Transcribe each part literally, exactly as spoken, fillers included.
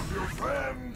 you, friend!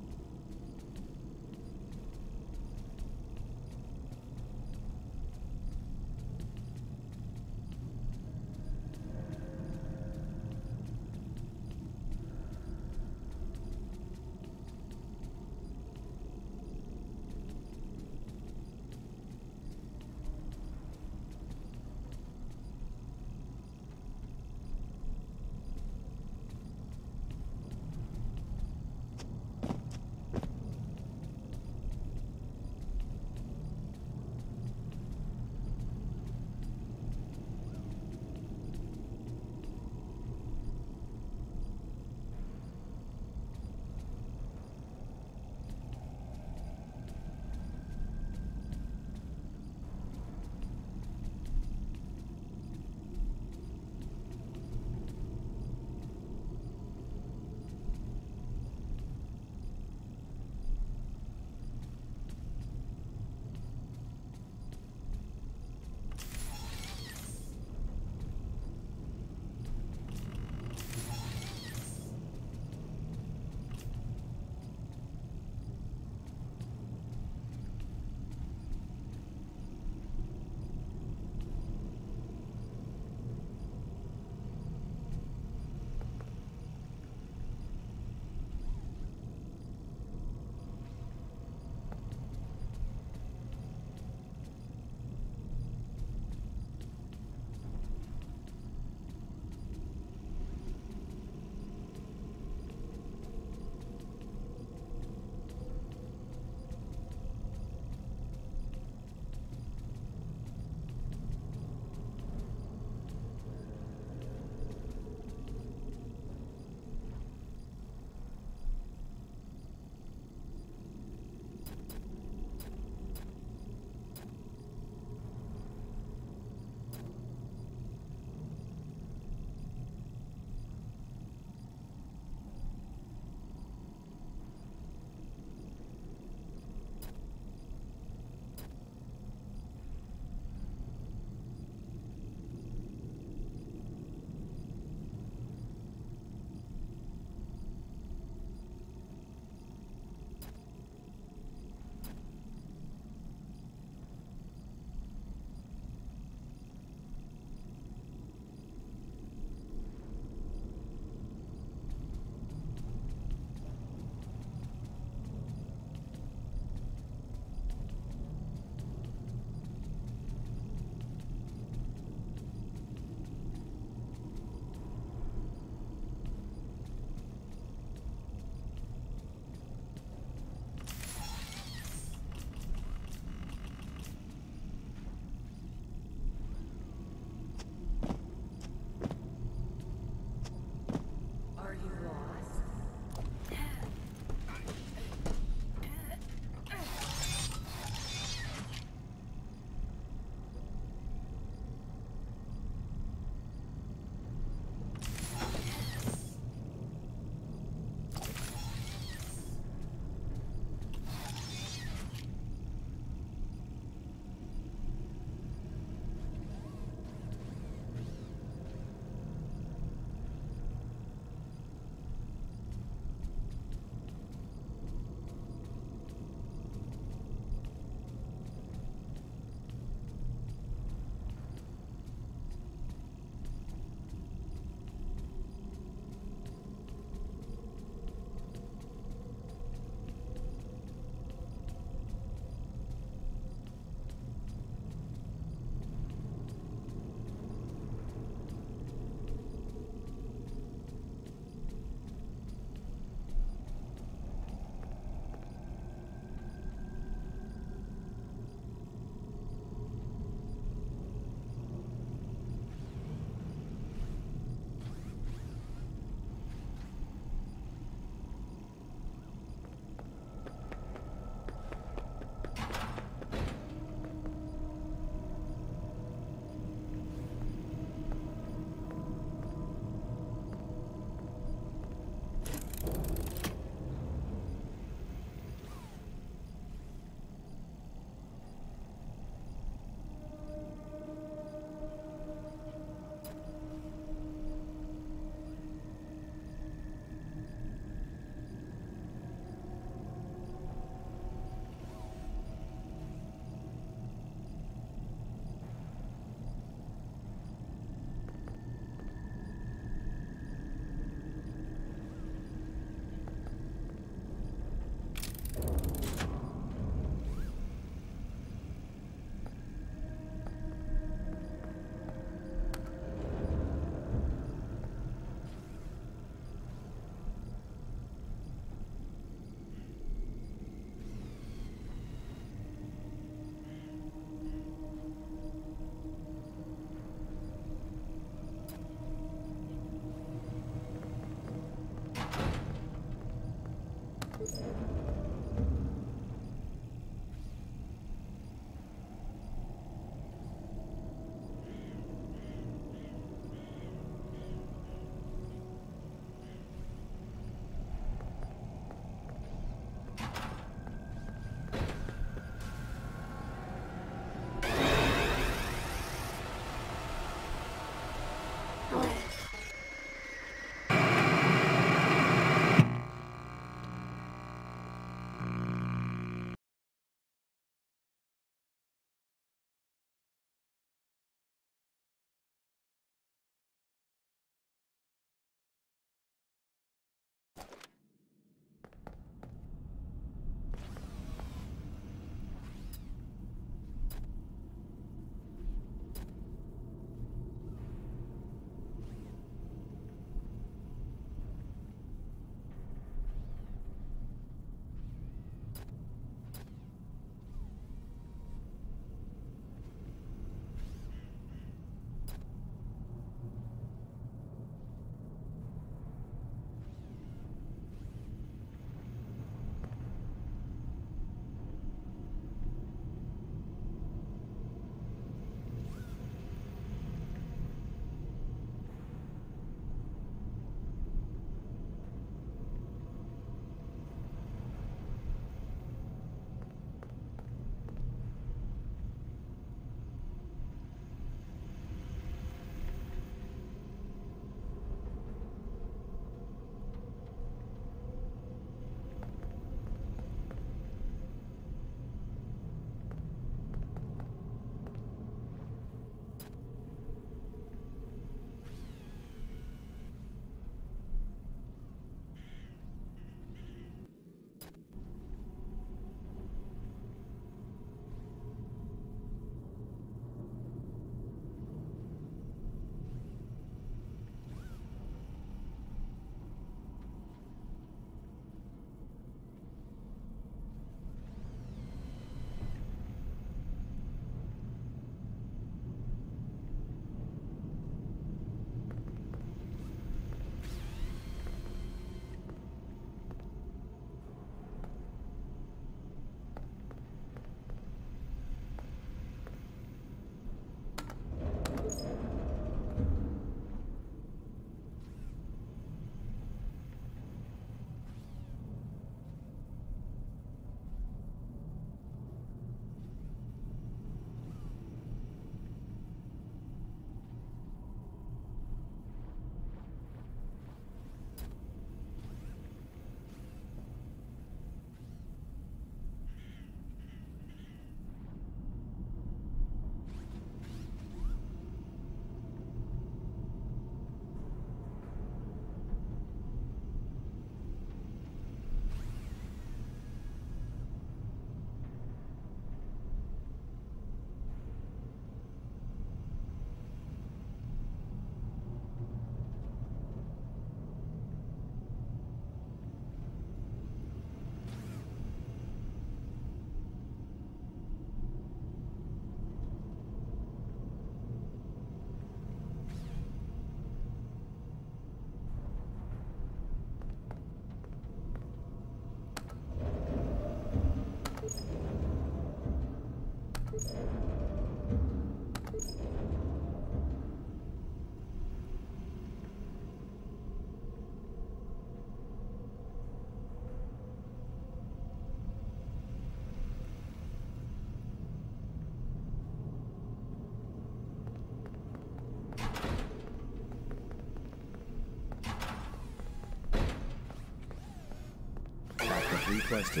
requested.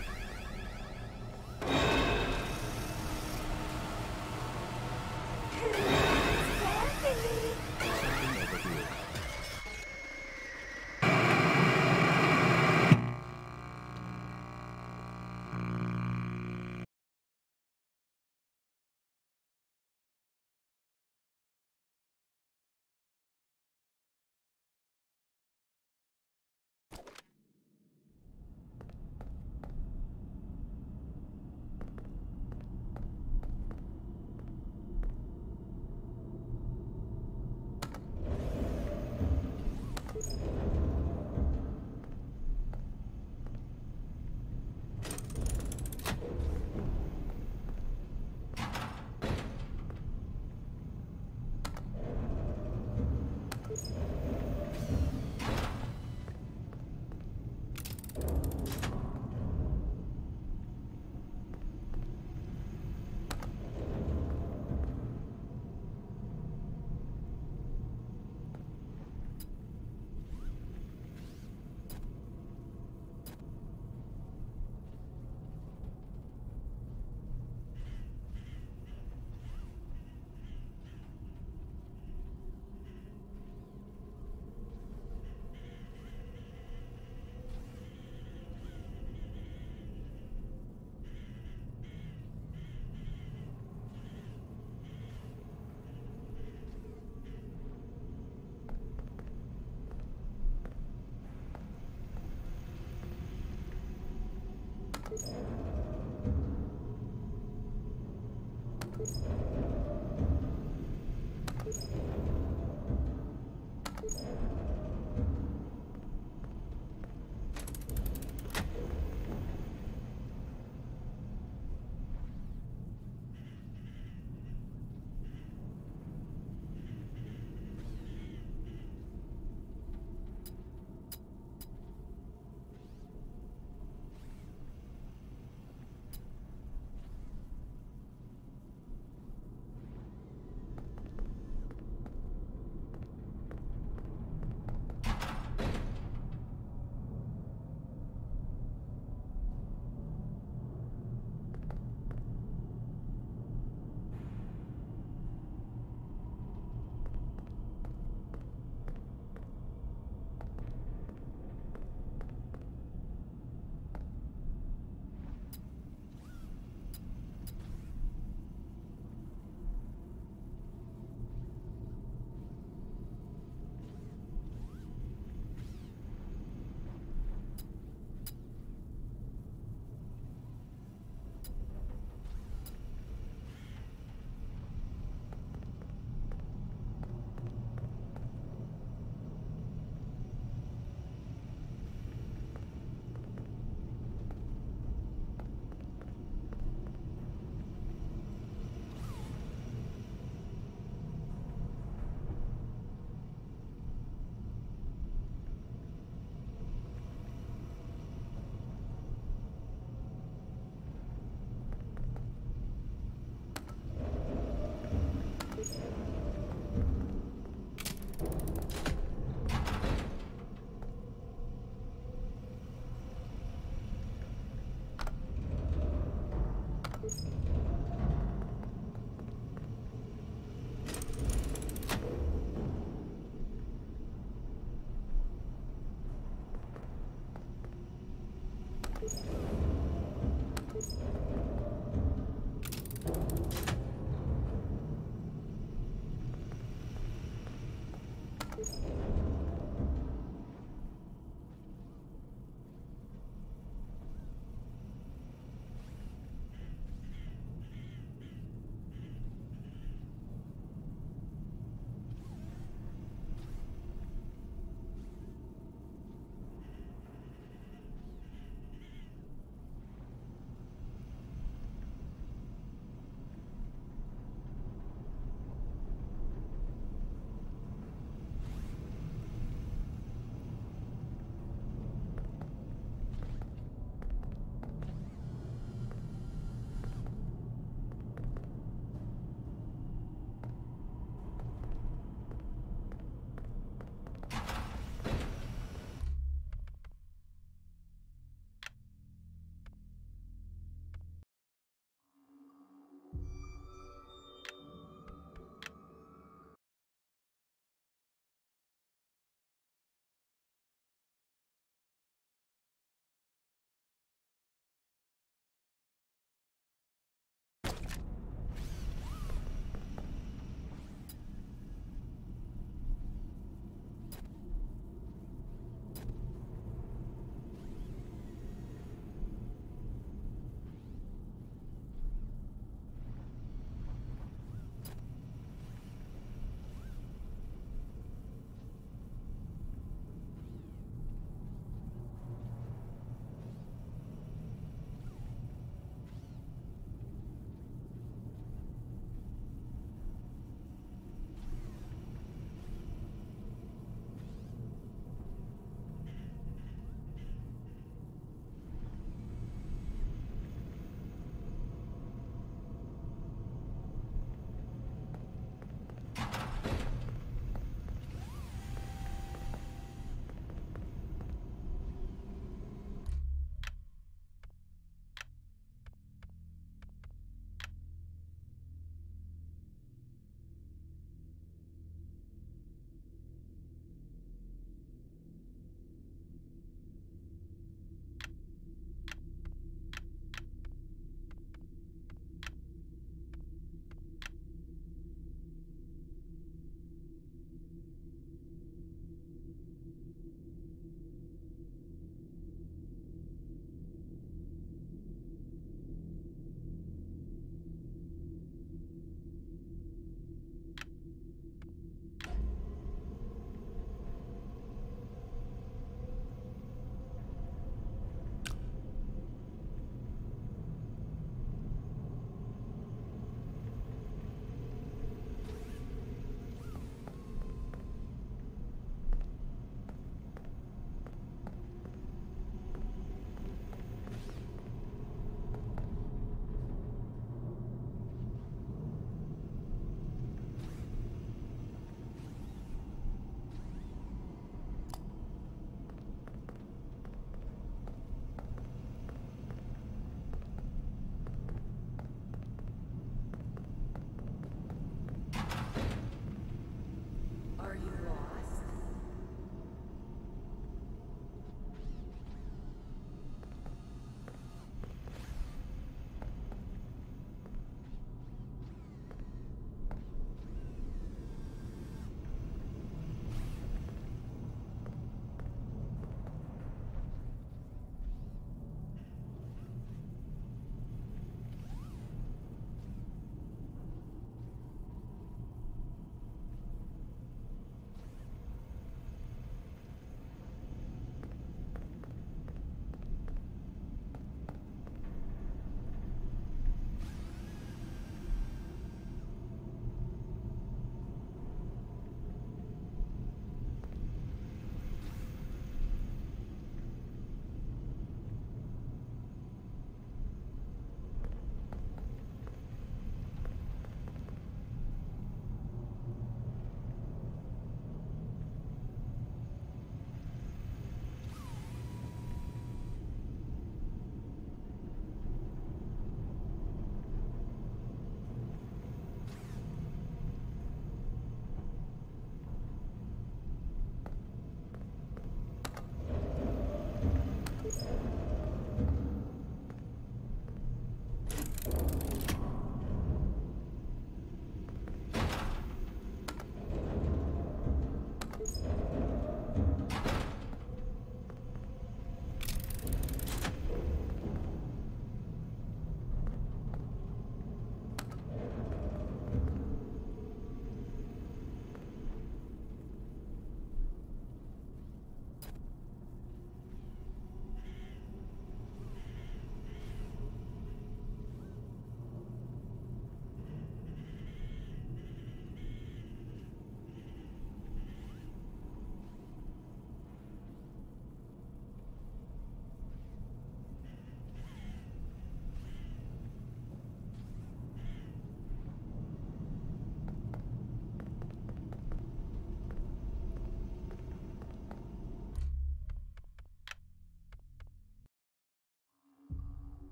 Something over here.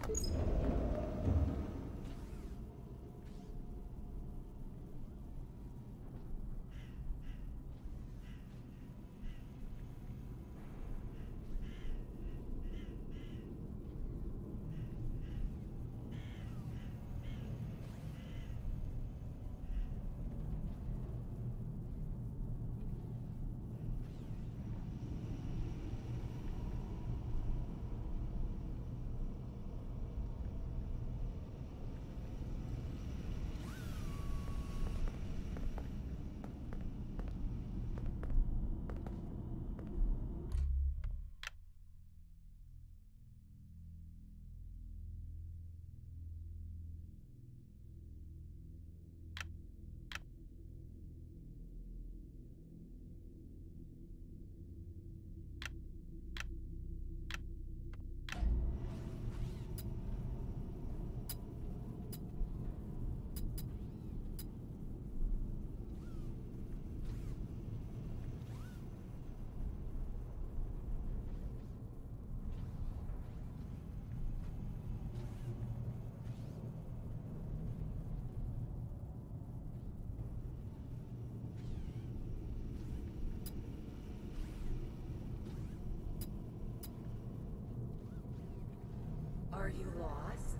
Are you lost?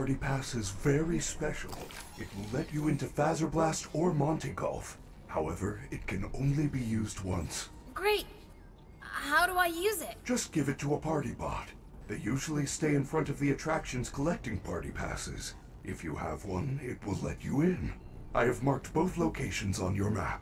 party pass is very special. It will let you into Fazerblast or Monte Golf. However, it can only be used once. Great! How do I use it? Just give it to a party bot. They usually stay in front of the attractions collecting party passes. If you have one, it will let you in. I have marked both locations on your map.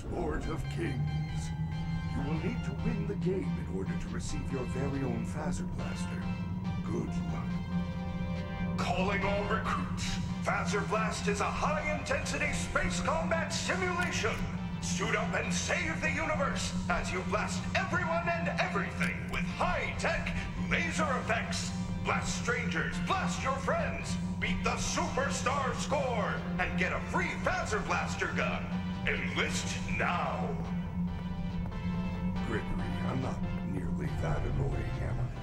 Sport of Kings. You will need to win the game in order to receive your very own Phaser Blaster. Good luck. Calling all recruits. Phaser Blast is a high-intensity space combat simulation. Suit up and save the universe as you blast everyone and everything with high-tech laser effects. Blast strangers, blast your friends, beat the superstar score, and get a free Phaser Blaster gun. Enlist now. Gregory, I'm not nearly that annoying, am I?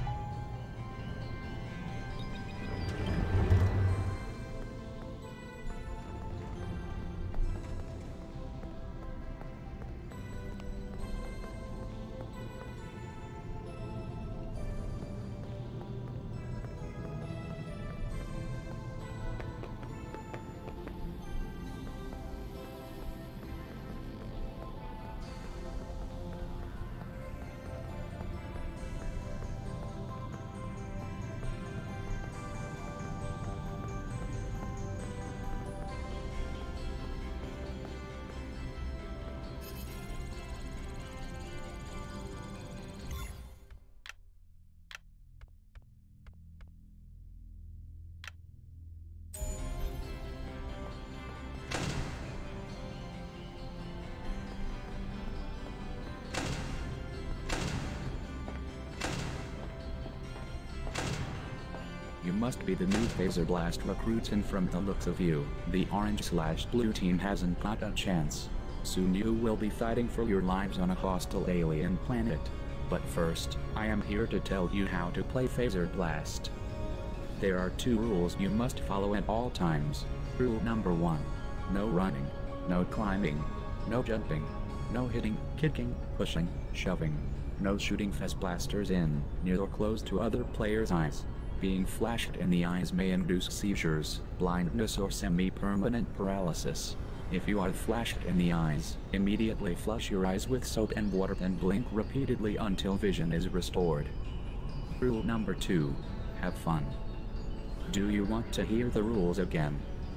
You must be the new Phaser Blast recruits, and from the looks of you, the orange slash blue team hasn't got a chance. Soon you will be fighting for your lives on a hostile alien planet. But first, I am here to tell you how to play Phaser Blast. There are two rules you must follow at all times. Rule number one. No running, no climbing, no jumping, no hitting, kicking, pushing, shoving, no shooting Phase blasters in, near or close to other players' eyes. Being flashed in the eyes may induce seizures, blindness or semi-permanent paralysis. If you are flashed in the eyes, immediately flush your eyes with soap and water and blink repeatedly until vision is restored. Rule number two. Have fun. Do you want to hear the rules again?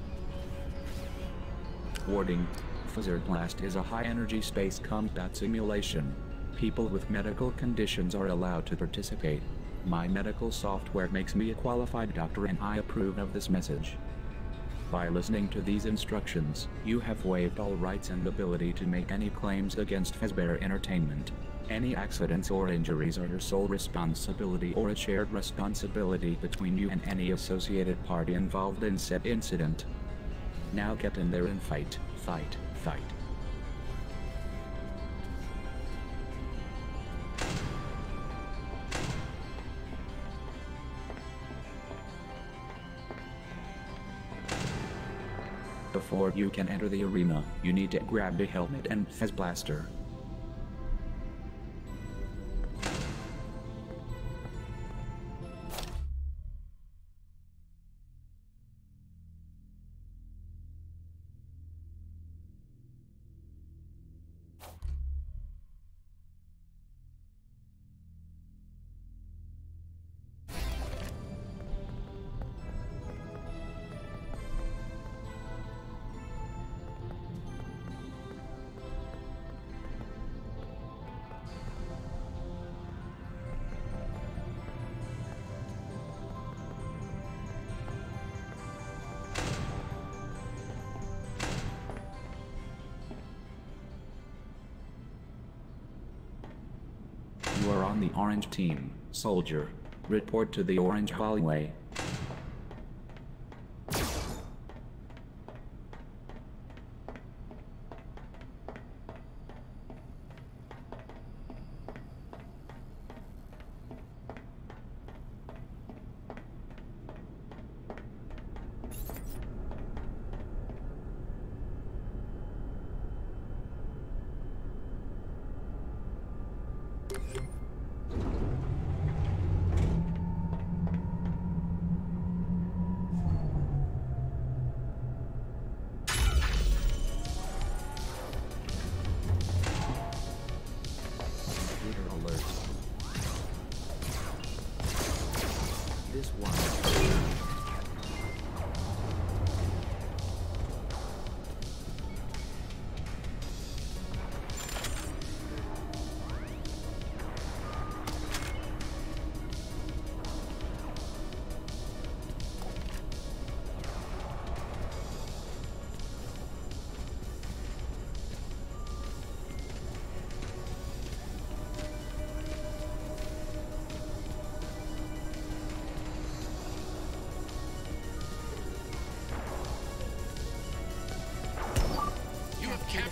Warning. Phaser Blast is a high-energy space combat simulation. People with medical conditions are allowed to participate. My medical software makes me a qualified doctor, and I approve of this message. By listening to these instructions, you have waived all rights and ability to make any claims against Fazbear Entertainment. Any accidents or injuries are your sole responsibility or a shared responsibility between you and any associated party involved in said incident. Now get in there and fight, fight, fight. Before you can enter the arena, you need to grab a helmet and Phase Blaster. You are on the orange team, soldier. Report to the orange hallway. This one.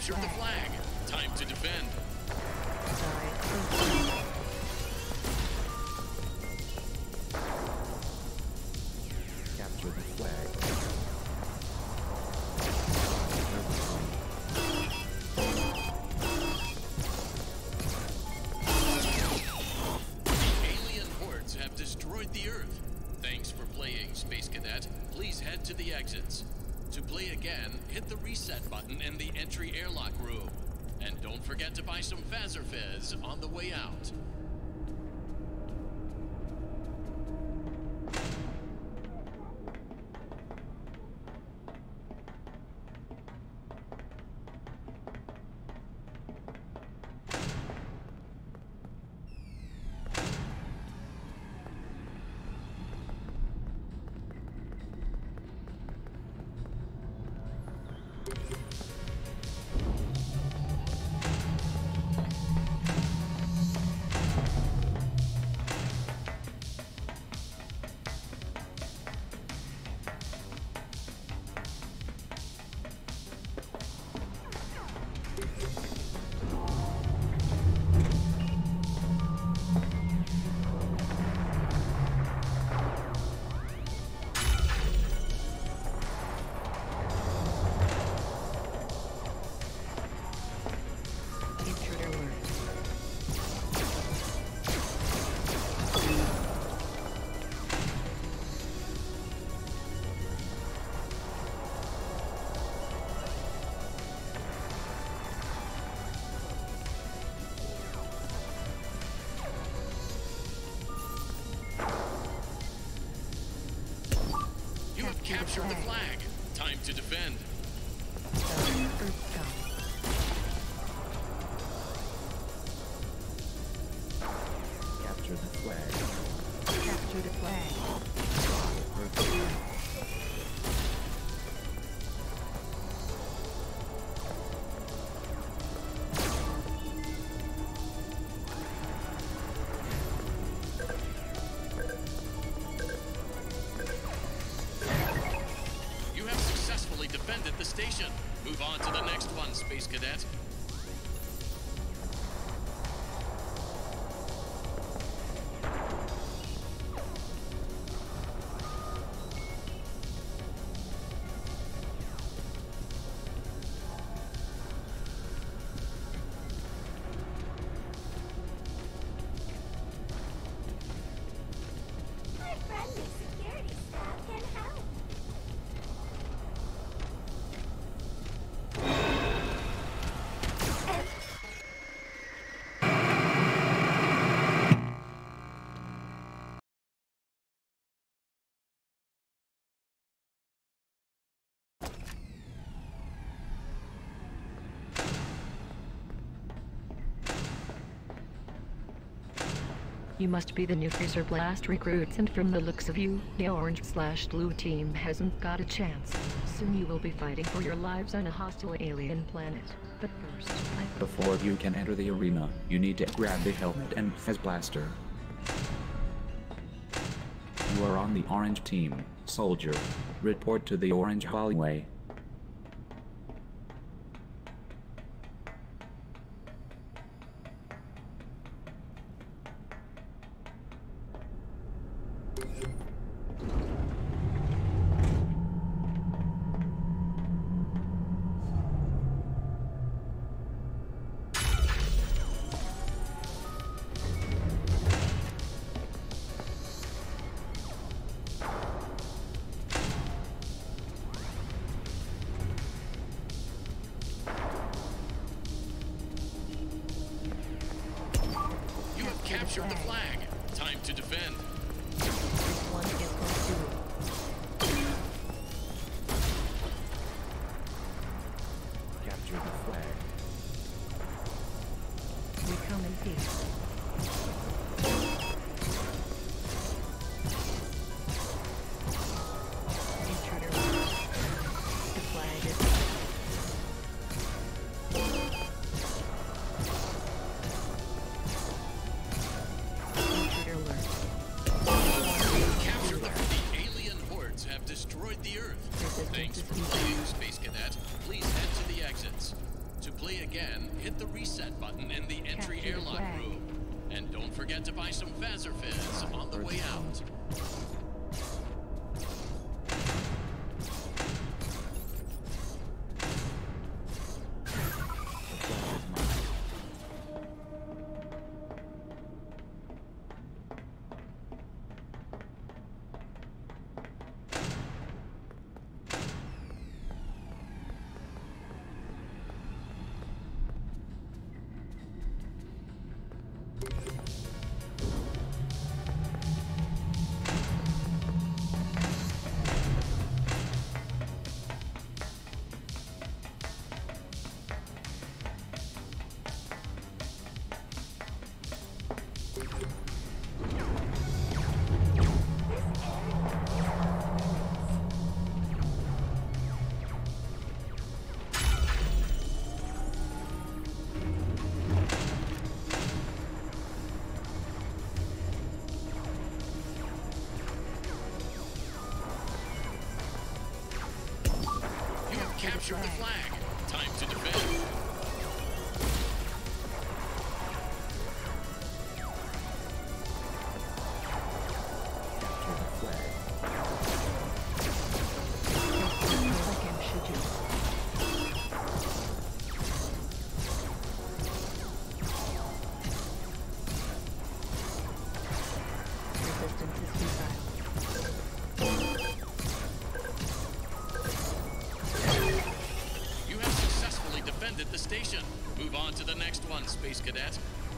captured the flag. Time to defend. Capture the flag. Alien hordes have destroyed the Earth. Thanks for playing, Space Cadet. Please head to the exits. To play again, hit the reset button in the entry airlock room. And don't forget to buy some Phaser Fizz on the way out. Capture the flag. Time to defend. Capture the flag. Capture the flag. Defended the station. Move on to the next one, Space Cadet. My friendly security staff can help. You must be the new Phaser Blast recruits, and from the looks of you, the orange slash blue team hasn't got a chance. Soon you will be fighting for your lives on a hostile alien planet. But first, I... Before you can enter the arena, you need to grab the helmet and Fez Blaster. You are on the orange team, soldier. Report to the orange hallway. Captured the flag. Time to defend. This one is pursued. Capture the flag. We come in peace. Intruder. The flag is... Intruder alert. again, hit the reset button in the entry Capture the airlock flag. room. And don't forget to buy some Phaser Fizz on the way out. Capture the flag. Time to defend. The station. Move on to the next one, Space Cadet.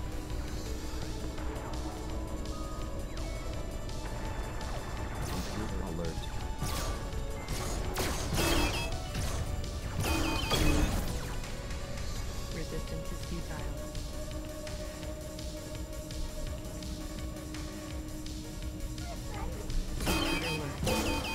Intruder alert. Resistance is futile. Intruder alert.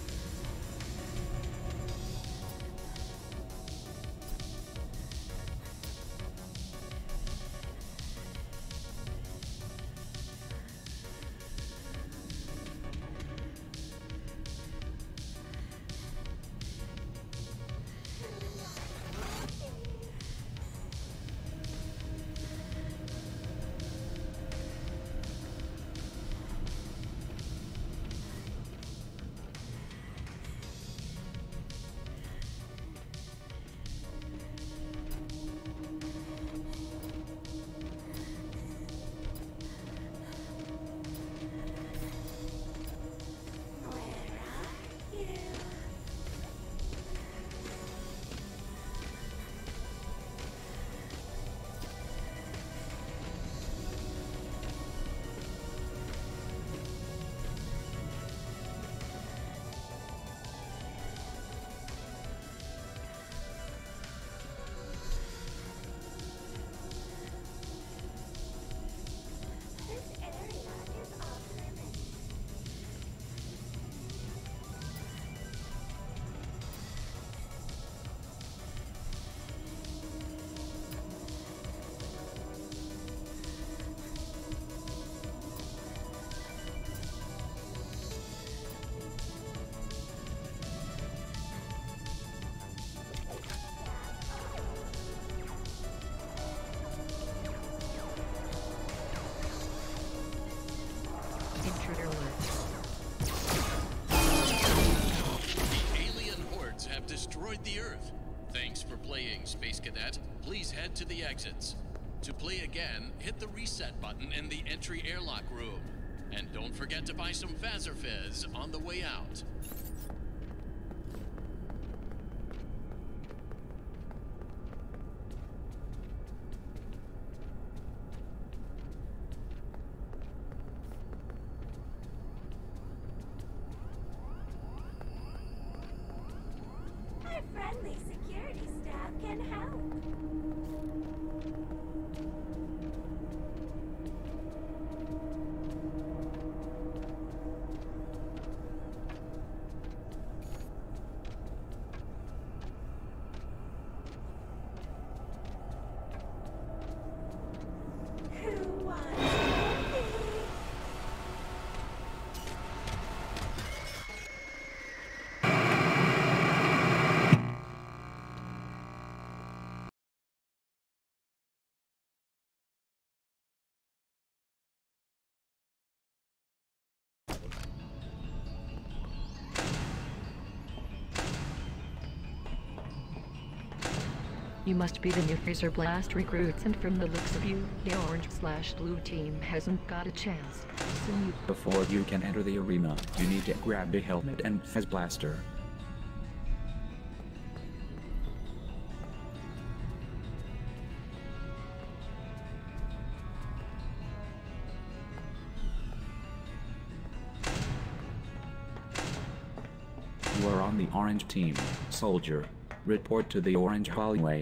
Intruder alert. The alien hordes have destroyed the Earth. Thanks for playing, Space Cadet. Please head to the exits. To play again, hit the reset button in the entry airlock room. And don't forget to buy some Phaser Fizz on the way out. Our friendly security staff can help. Who wants to be? You must be the new Phaser Blast recruits, and from the looks of you, the orange slash blue team hasn't got a chance. Soon you... Before you can enter the arena, you need to grab a helmet and Phase Blaster. You are on the orange team, soldier. Report to the orange hallway.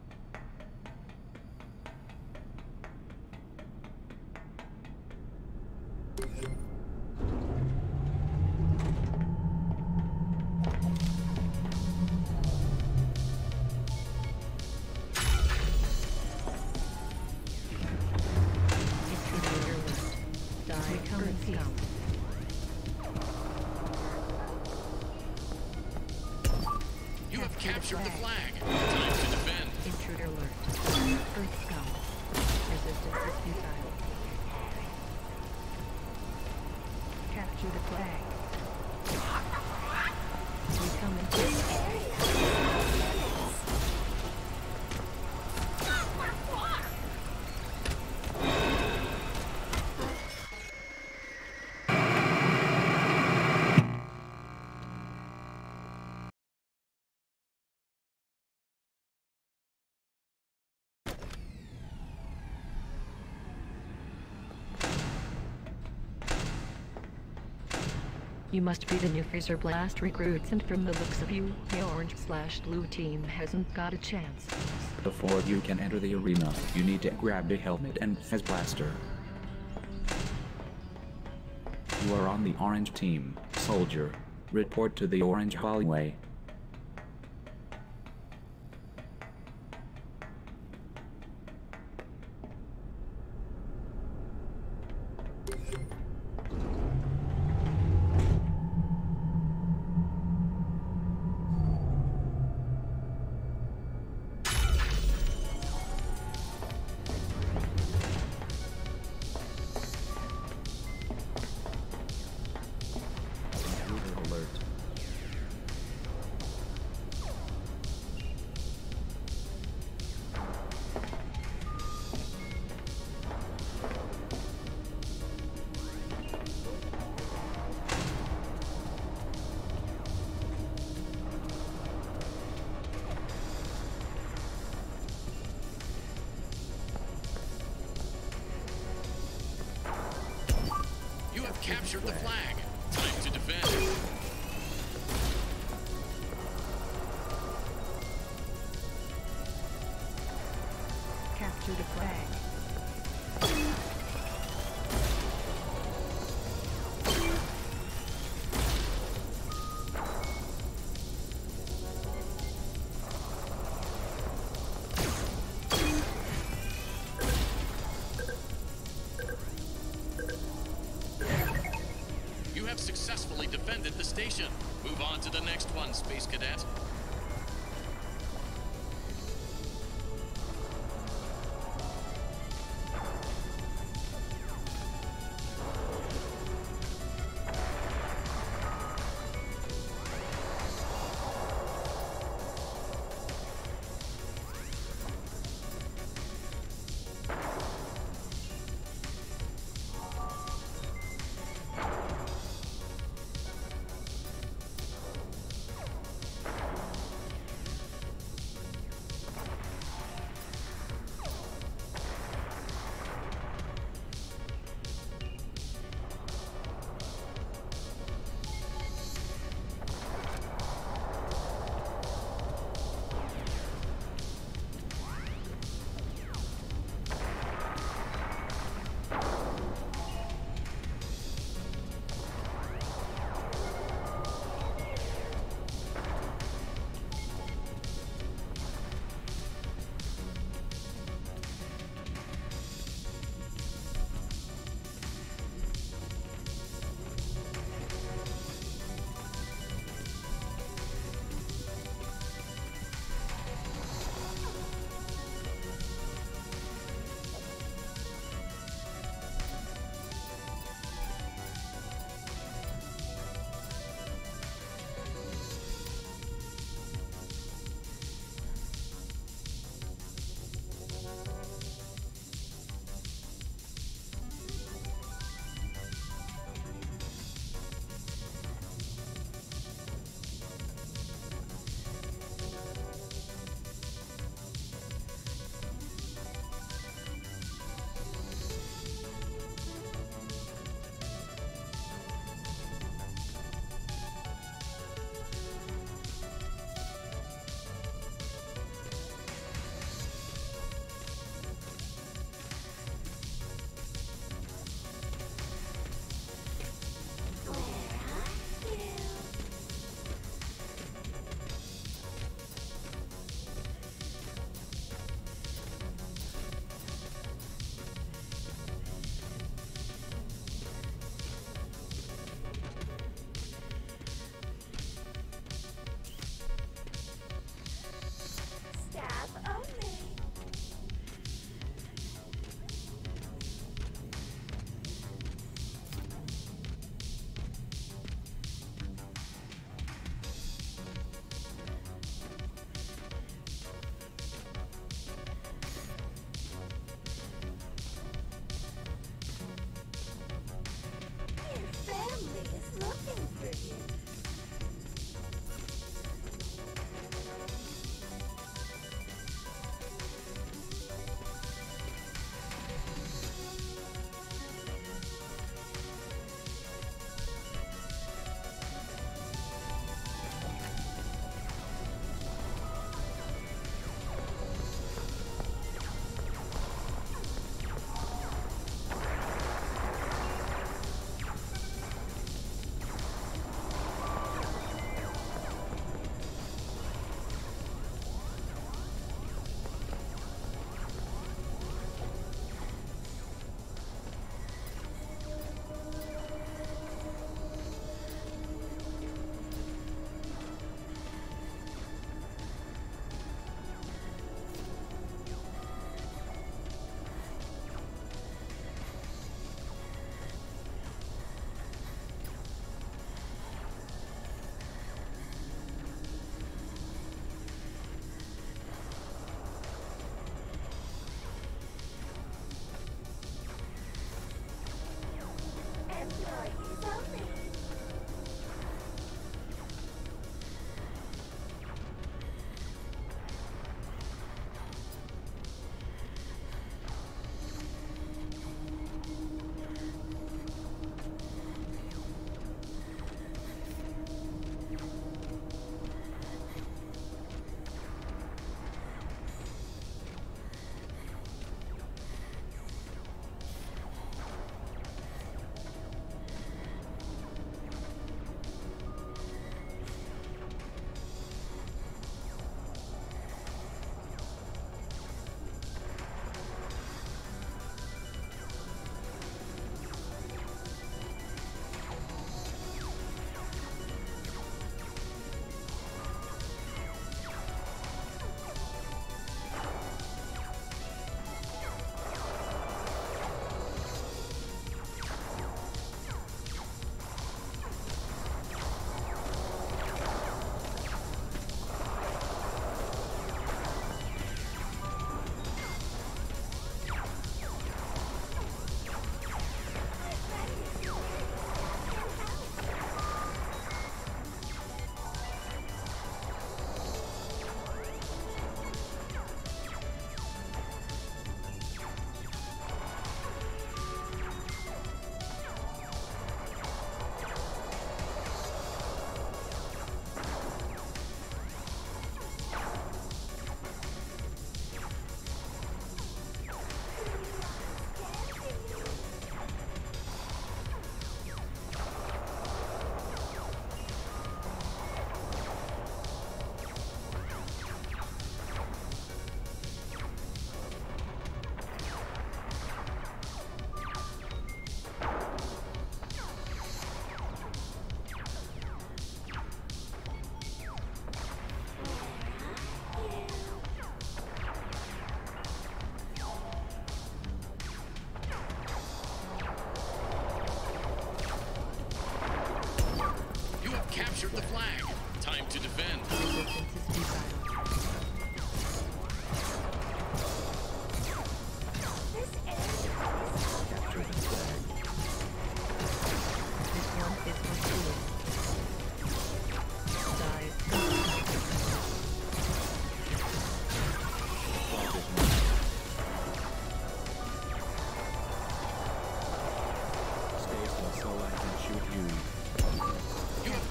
You have captured the flag. Time to defend. Intruder alert. Earth scum. Resistance is futile. Capture the flag. We come in peace. You must be the new Phaser Blast recruits, and from the looks of you, the orange slash blue team hasn't got a chance. Before you can enter the arena, you need to grab a helmet and Phase Blaster. You are on the orange team, soldier. Report to the orange hallway. Alert. You have captured the flag. Time to defend. Capture the flag. You have successfully defended the station. Move on to the next one, Space Cadet.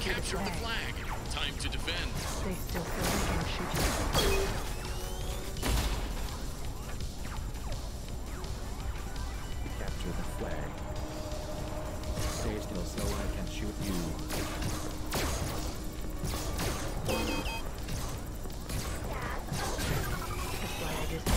captured the flag. Time to defend. They still feel they can shoot you. Capture the flag. Stay still so I can shoot you. The flag is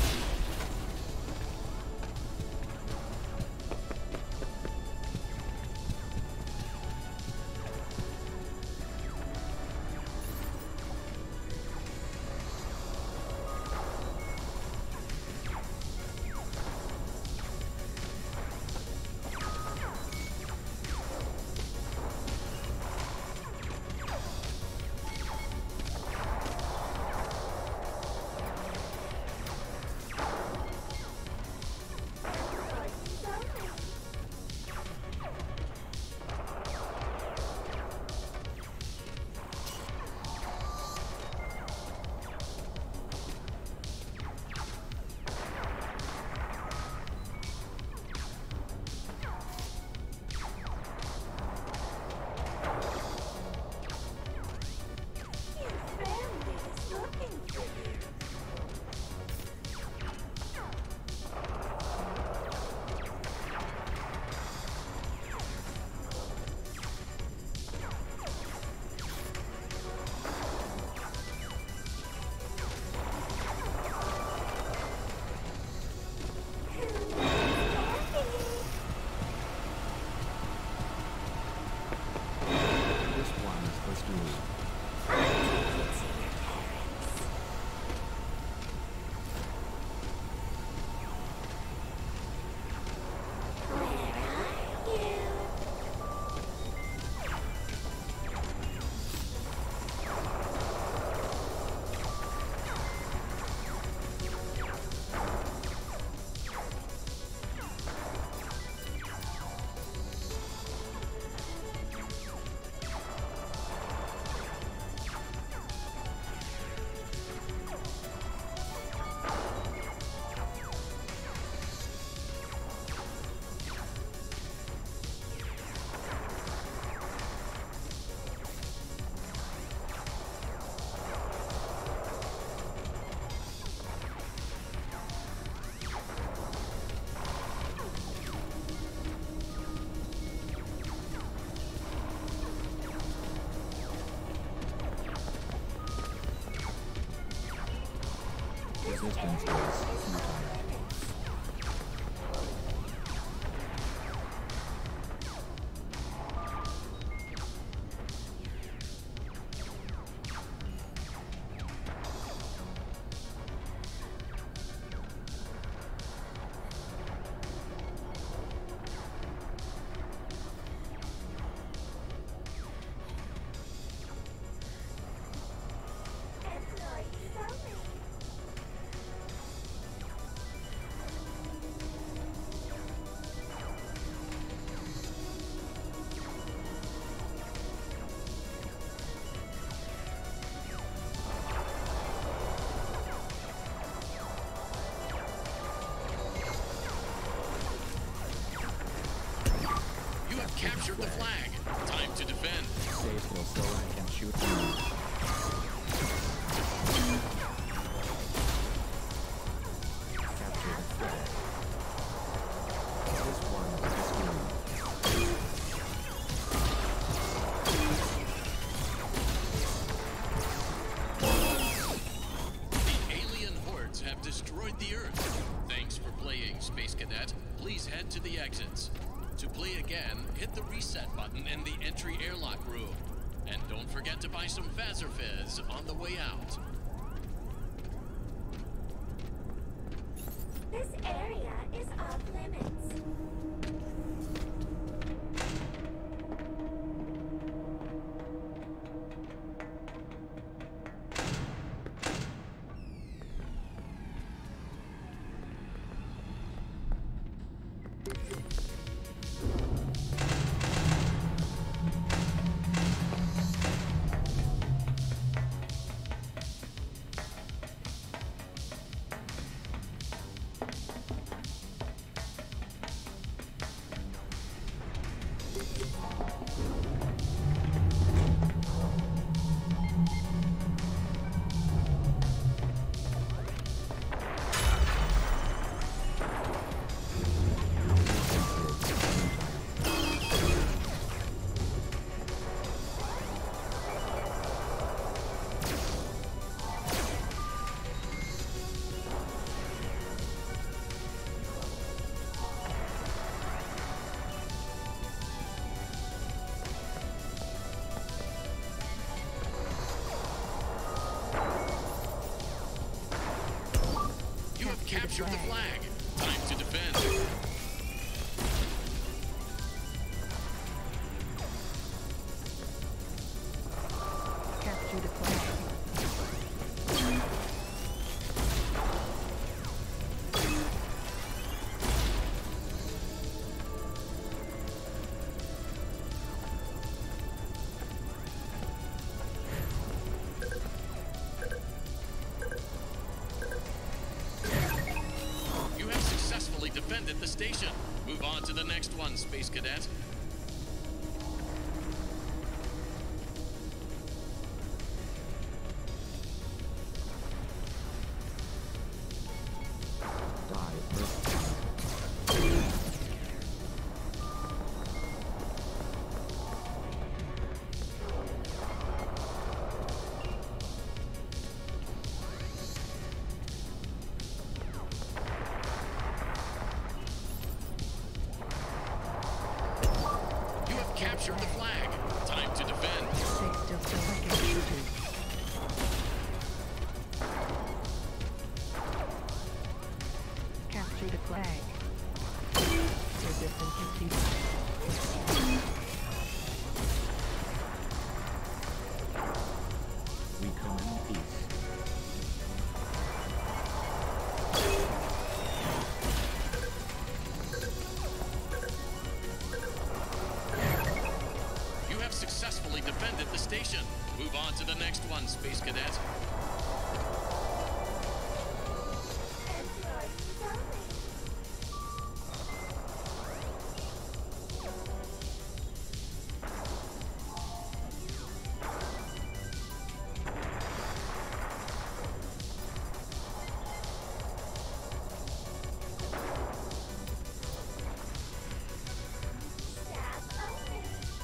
Resistance is futile. Captured the flag. Time to defend. Stay still so I can shoot you. Capture the flag. This one is you. The alien hordes have destroyed the Earth. Thanks for playing, Space Cadet. Please head to the exits. To play again, hit the reset button in the entry airlock room. And don't forget to buy some Fazer Fizz on the way out. This area is off limits. captured the flag. Time to defend. Capture the flag. You have successfully defended the station. Move on to the next one, Space Cadet. Die first. You have captured the flag. Time to defend. Stay still so I can shoot you. Capture the flag. Resistance defeated. We come in peace. You have successfully defended the station. Move on to the next one, Space Cadet. And yours slowly. Stab open.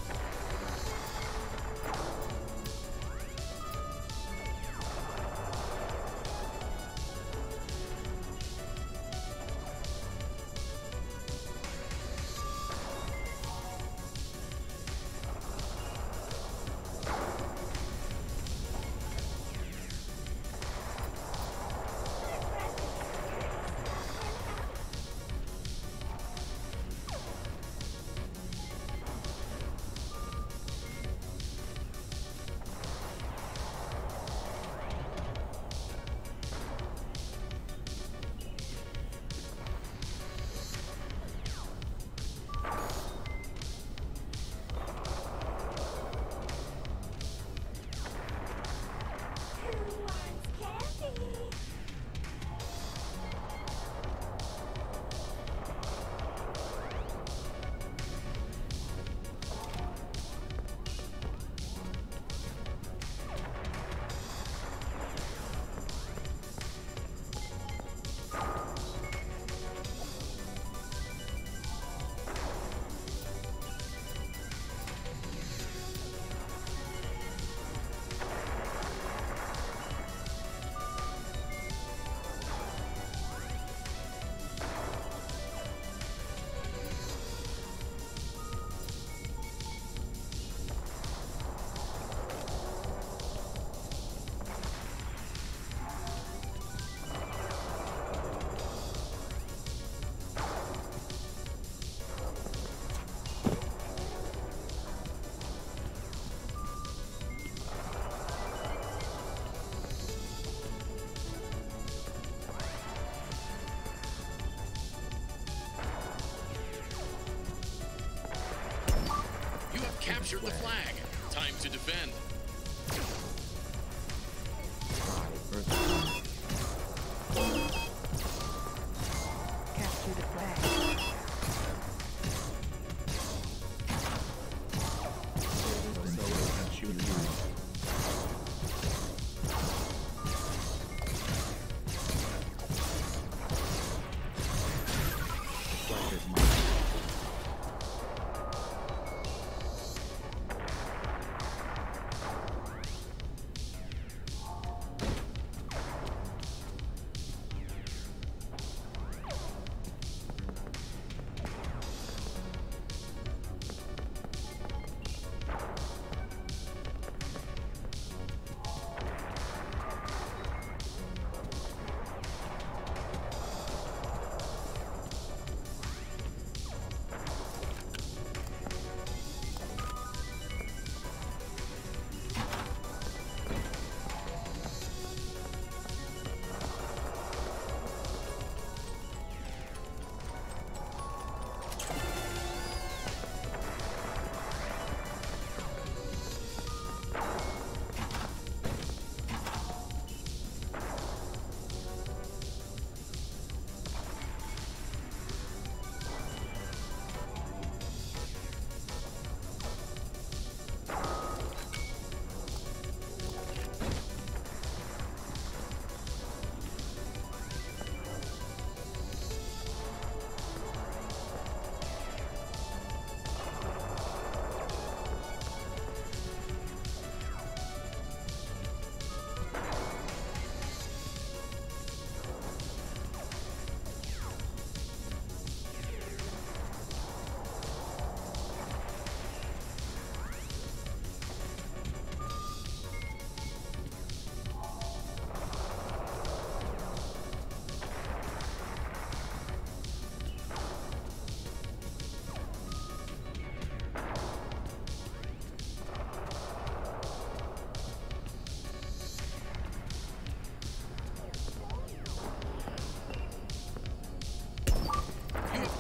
Who wants candy? You have captured the flag. Time to defend. Die first. Capture the flag. So I can shoot you. Flag is mine.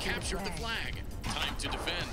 captured the flag. Time to defend.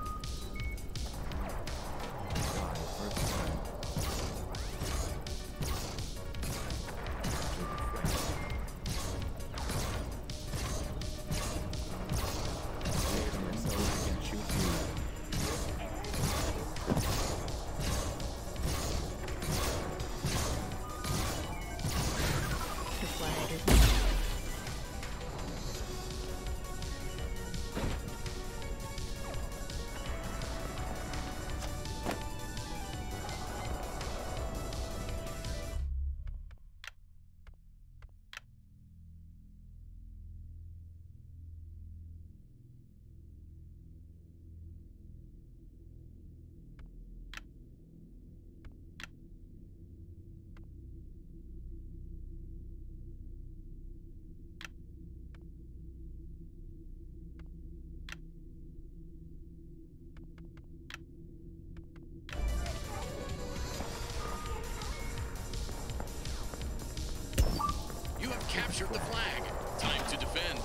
Captured the flag. Time to defend.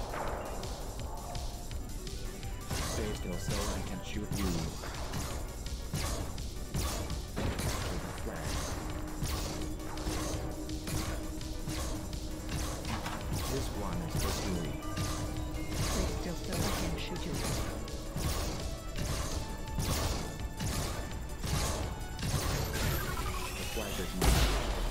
Stay still so I can shoot you. Capture the flag. This one is the Stewie. Stay still so I can shoot you. The flag is mine.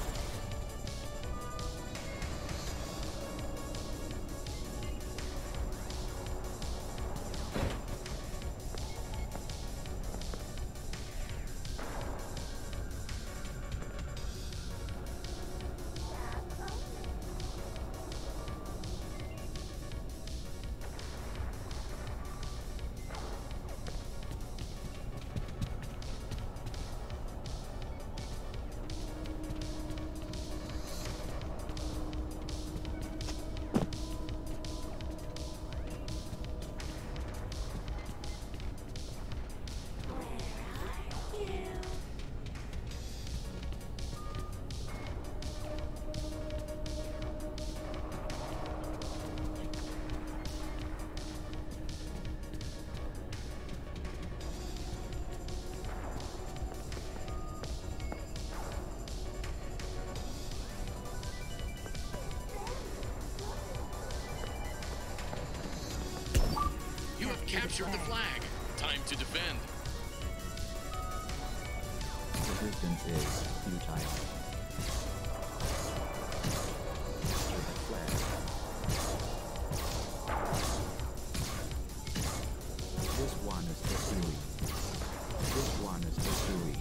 Captured the flag. Time to defend. Resistance is futile. Capture the flag. This one is the Stewie. This one is the Stewie.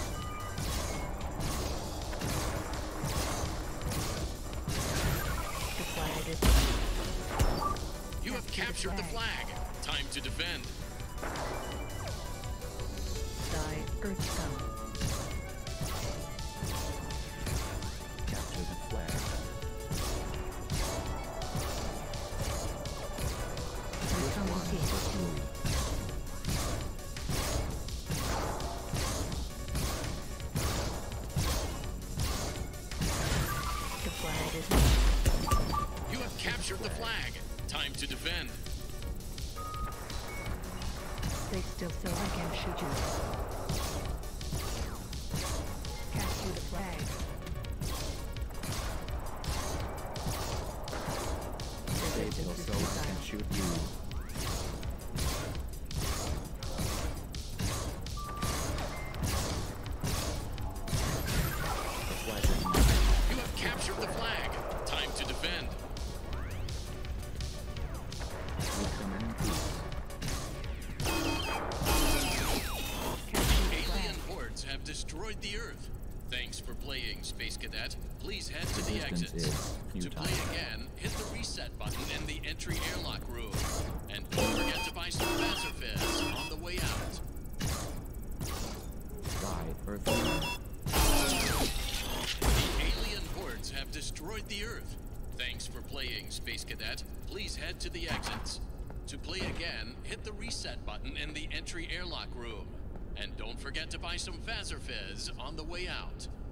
The flag is... You have captured the flag. Time to defend. Die, Earth Scum. Capture the flag. Become a king. The flag is... You have captured the flag. Time to defend. Stay still so I can shoot you. Capture the flag. Stay still so I can shoot you. The flag is mine. You have captured the flag. Time to defend. We come in peace. Alien hordes have destroyed the Earth. Thanks for playing, Space Cadet. Please head to the Resistance exits. is To futile. play again, hit the reset button in the entry airlock room. And don't forget to buy some Fazer Fizz on the way out. Die, Earth. The alien hordes have destroyed the Earth. Thanks for playing, Space Cadet. Please head to the exits. To play again, hit the reset button in the entry airlock room. And don't forget to buy some Fazer Fizz on the way out.